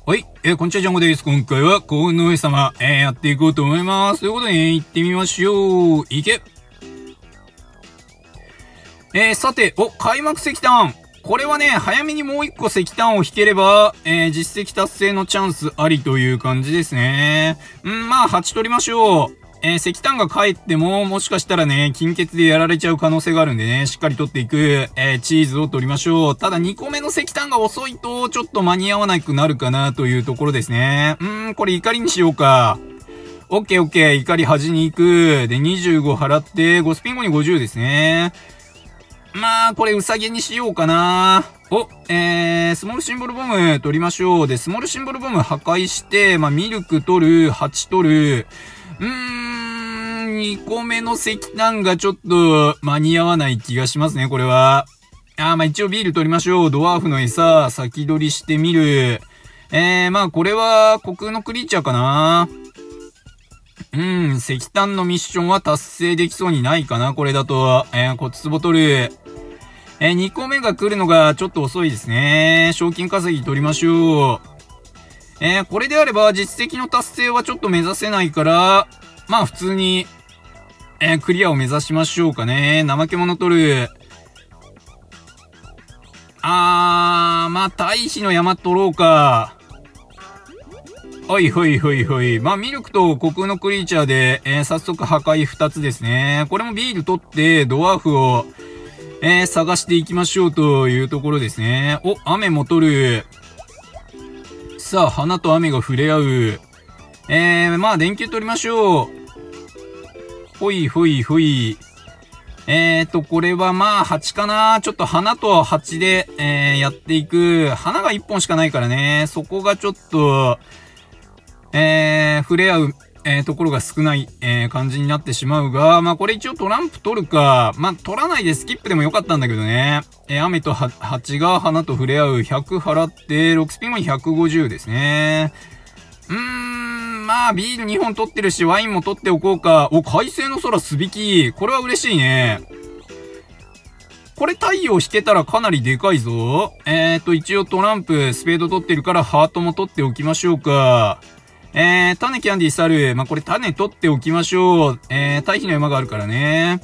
はい。こんにちは、ジャンゴです。今回は、幸運の上様、やっていこうと思います。ということで、行ってみましょう。いけ。さて、開幕石炭。これはね、早めにもう一個石炭を引ければ、実績達成のチャンスありという感じですね。まあ、8取りましょう。石炭が帰っても、もしかしたらね、金欠でやられちゃう可能性があるんでね、しっかり取っていく、チーズを取りましょう。ただ2個目の石炭が遅いと、ちょっと間に合わなくなるかなというところですね。これ怒りにしようか。オッケーオッケー、怒り端に行く。で、25払って、5スピン後に50ですね。まあ、これウサギにしようかな。スモールシンボルボム取りましょう。で、スモールシンボルボム破壊して、ミルク取る、8取る。2個目の石炭がちょっと間に合わない気がしますね、これは。一応ビール取りましょう。ドワーフの餌、先取りしてみる。これは、虚空のクリーチャーかな。石炭のミッションは達成できそうにないかな、これだと。骨壺取る。2個目が来るのがちょっと遅いですね。賞金稼ぎ取りましょう。これであれば実績の達成はちょっと目指せないから、普通に、クリアを目指しましょうかね。怠け者取る。大飛の山取ろうか。ほいほいほいほい。ミルクと虚空のクリーチャーで、早速破壊2つですね。これもビール取って、ドワーフを、探していきましょうというところですね。雨も取る。さあ、花と雨が触れ合う。電球取りましょう。ほいほいほい。これは8かな。ちょっと花と8で、やっていく。花が1本しかないからね。そこがちょっと、触れ合う、ところが少ない、感じになってしまうが、これ一応トランプ取るか。取らないでスキップでもよかったんだけどね。雨と8が花と触れ合う。100払って、6スピン後に150ですね。ビール2本取ってるし、ワインも取っておこうか。快晴の空すびき。これは嬉しいね。これ太陽引けたらかなりでかいぞ。一応トランプ、スペード取ってるからハートも取っておきましょうか。種キャンディー猿。これ種取っておきましょう。対比の山があるからね。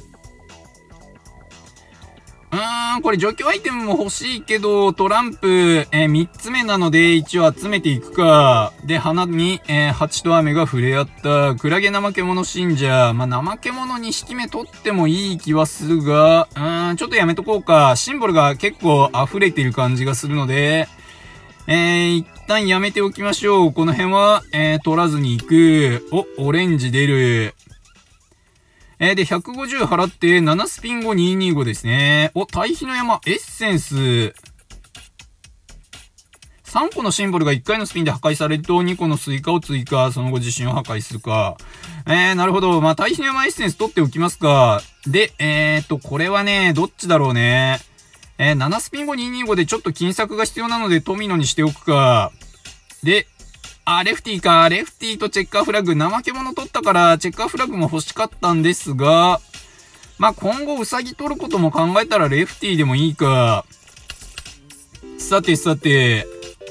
これ除去アイテムも欲しいけど、トランプ、3つ目なので一応集めていくか。で、花に、蜂と雨が触れ合った。クラゲ怠け者信者。怠け者に引き目取ってもいい気はするが、ちょっとやめとこうか。シンボルが結構溢れている感じがするので、一旦やめておきましょう。この辺は、取らずに行く。オレンジ出る。で、150払って、7スピン後225ですね。対比の山、エッセンス。3個のシンボルが1回のスピンで破壊されると、2個のスイカを追加、その後自身を破壊するか。なるほど。対比の山エッセンス取っておきますか。で、これはね、どっちだろうね。7スピン後225でちょっと金策が必要なので、トミノにしておくか。で、レフティか。レフティとチェッカーフラッグ。怠け者取ったから、チェッカーフラッグも欲しかったんですが、今後ウサギ取ることも考えたらレフティでもいいか。さてさて、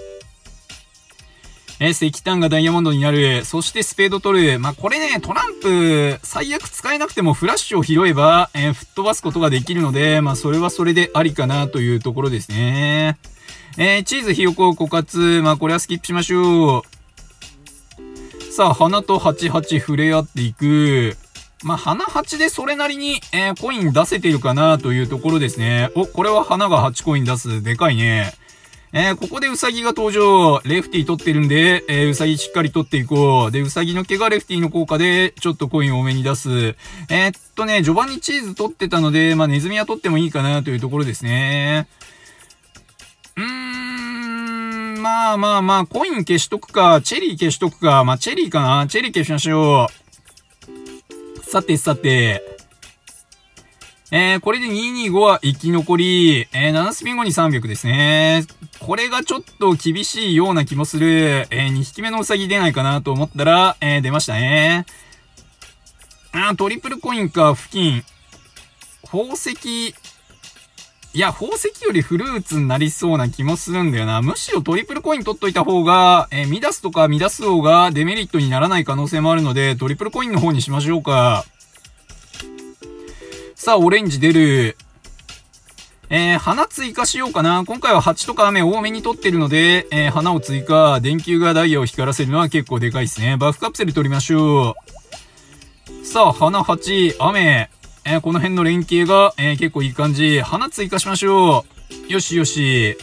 石炭がダイヤモンドになる。そしてスペード取る。これね、トランプ、最悪使えなくてもフラッシュを拾えば、吹っ飛ばすことができるので、それはそれでありかなというところですね。チーズ、ひよこ、枯渇。これはスキップしましょう。さあ、花と88触れ合っていく。花8でそれなりに、コイン出せてるかなというところですね。これは花が8コイン出す。でかいね。ここでウサギが登場。レフティ取ってるんで、ウサギしっかり取っていこう。で、ウサギの毛がレフティの効果で、ちょっとコイン多めに出す。序盤にチーズ取ってたので、ネズミは取ってもいいかなというところですね。コイン消しとくか、チェリー消しとくか、チェリーかな、チェリー消しましょう。さてさて、これで225は生き残り、7スピン後に300ですね。これがちょっと厳しいような気もする。2匹目のウサギ出ないかなと思ったら、出ましたね。トリプルコインか、付近。宝石、 いや、宝石よりフルーツになりそうな気もするんだよな。むしろトリプルコイン取っといた方が、ミダスとかミダス王がデメリットにならない可能性もあるので、トリプルコインの方にしましょうか。さあ、オレンジ出る。花追加しようかな。今回は蜂とか雨多めに取ってるので、花を追加。電球がダイヤを光らせるのは結構でかいですね。バフカプセル取りましょう。さあ、花8、雨。この辺の連携が、結構いい感じ。花追加しましょう。よしよし。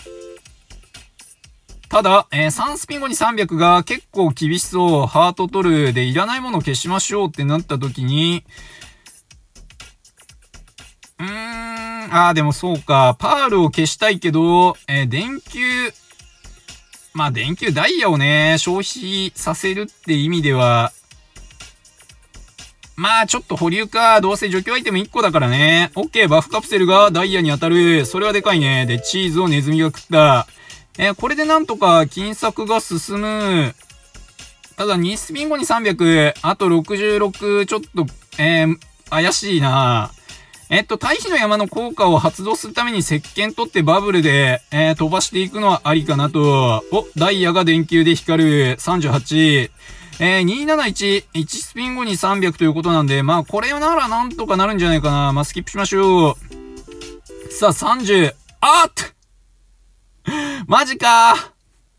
ただ、3スピン後に300が結構厳しそう。ハート取る。で、いらないものを消しましょうってなった時に、でもそうか。パールを消したいけど、電球、まあ電球ダイヤをね、消費させるって意味では、まあちょっと保留か。どうせ除去アイテム1個だからね。オッケー、バフカプセルがダイヤに当たる。それはでかいね。で、チーズをネズミが食った。これでなんとか金策が進む。ただ2スピン後に300、あと66、ちょっと、怪しいな。対比の山の効果を発動するために石鹸取ってバブルで、飛ばしていくのはありかなと。お、ダイヤが電球で光る。38。271、1スピン後に300ということなんで、まあこれならなんとかなるんじゃないかな。まあスキップしましょう。さあ30。あっマジか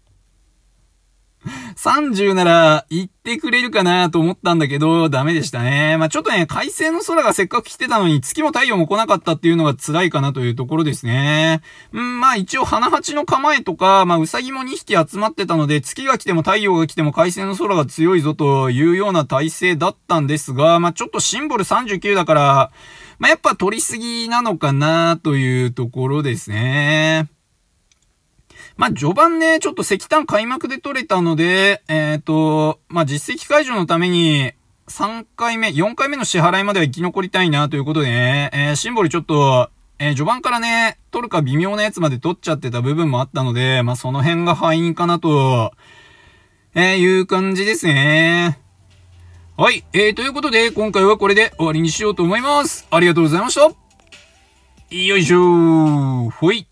30なら言ってくれるかなと思ったんだけど、ダメでしたね。まあちょっとね、快晴の空がせっかく来てたのに月も太陽も来なかったっていうのが辛いかなというところですね。まあ一応花蜂の構えとか、まあウサギも2匹集まってたので、月が来ても太陽が来ても快晴の空が強いぞというような体勢だったんですが、まあちょっとシンボル39だから、まあやっぱ取りすぎなのかなというところですね。まあ、序盤ね、ちょっと石炭開幕で取れたので、まあ、実績解除のために、3回目、4回目の支払いまでは生き残りたいなということでね、シンボルちょっと、序盤からね、取るか微妙なやつまで取っちゃってた部分もあったので、まあ、その辺が敗因かなと、いう感じですね。はい、ということで、今回はこれで終わりにしようと思います。ありがとうございました。よいしょー。ほい。